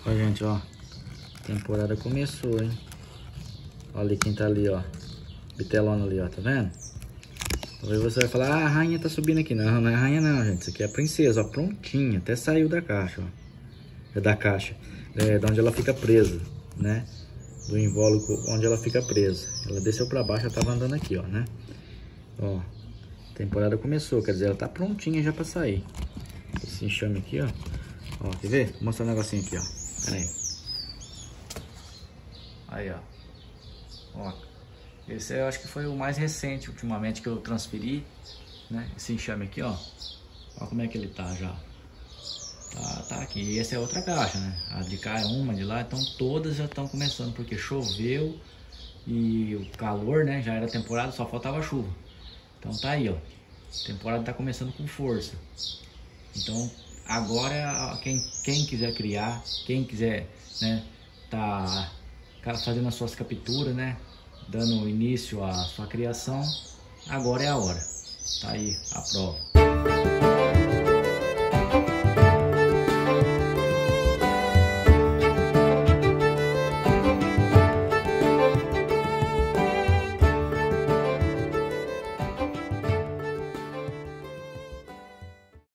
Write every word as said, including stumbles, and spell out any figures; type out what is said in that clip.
Ó, gente, ó. A temporada começou, hein? Olha ali quem tá ali, ó. Bitelona ali, ó. Tá vendo? Aí você vai falar, ah, a rainha tá subindo aqui. Não, não é a rainha não, gente. Isso aqui é a princesa, ó. Prontinha. Até saiu da caixa, ó. É da caixa. É de onde ela fica presa, né? Do invólucro onde ela fica presa. Ela desceu pra baixo, ela tava andando aqui, ó, né? Ó. A temporada começou, quer dizer, ela tá prontinha já pra sair. Esse enxame aqui, ó. Ó, quer ver? Vou mostrar um negocinho aqui, ó. Pera aí. Aí, ó. Ó. Esse eu acho que foi o mais recente ultimamente que eu transferi, né? Esse enxame aqui, ó. Ó como é que ele tá já. Tá, tá aqui. E essa é outra caixa, né? A de cá é uma, de lá. Então todas já estão começando, porque choveu e o calor, né? Já era temporada, só faltava chuva. Então tá aí, ó. A temporada tá começando com força. Então agora quem, quem quiser criar, quem quiser, né? Tá fazendo as suas capturas, né? Dando início à sua criação, agora é a hora. Tá aí a prova.